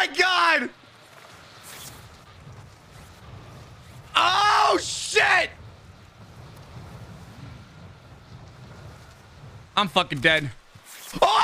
my God! Oh, shit! I'm fucking dead. Oh!